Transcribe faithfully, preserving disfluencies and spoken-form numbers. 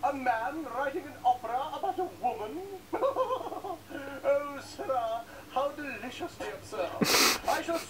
A man writing an opera about a woman? Oh, sirrah, how deliciously absurd. I shall